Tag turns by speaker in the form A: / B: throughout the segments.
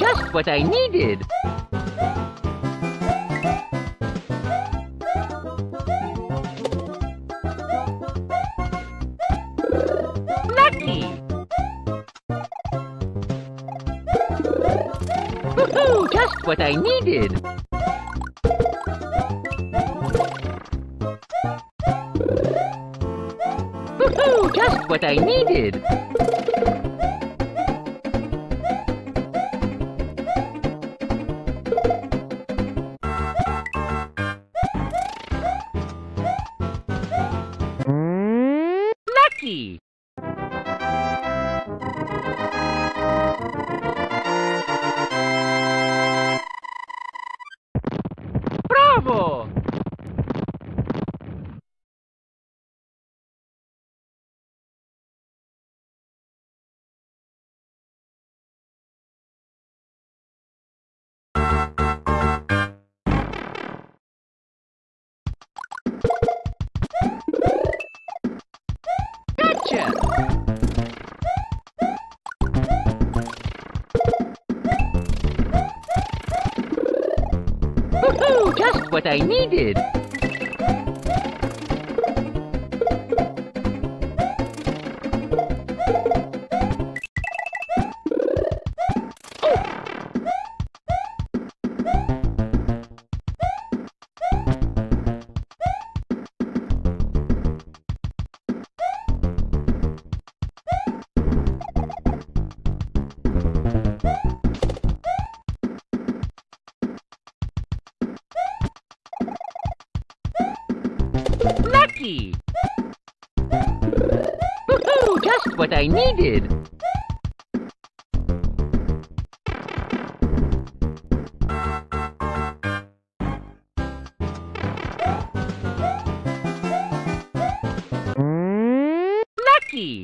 A: Just what I needed! Lucky! Woohoo! Just what I needed! Woohoo! Just what I needed! Lucky! Bravo! Gotcha! Woohoo! Just what I needed! Lucky! Woohoo! Just what I needed! Lucky!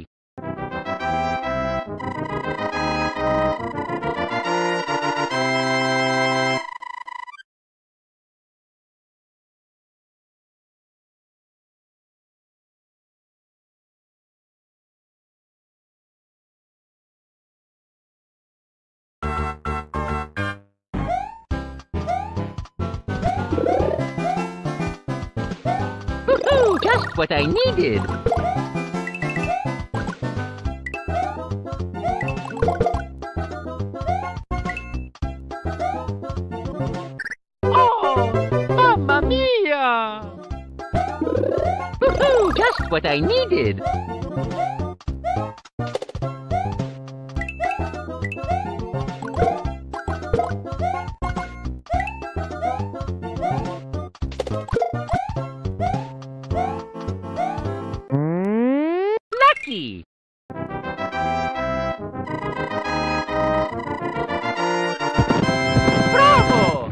A: Woohoo! Just what I needed! Oh! Mamma mia! Woohoo! Just what I needed! Lucky! Bravo!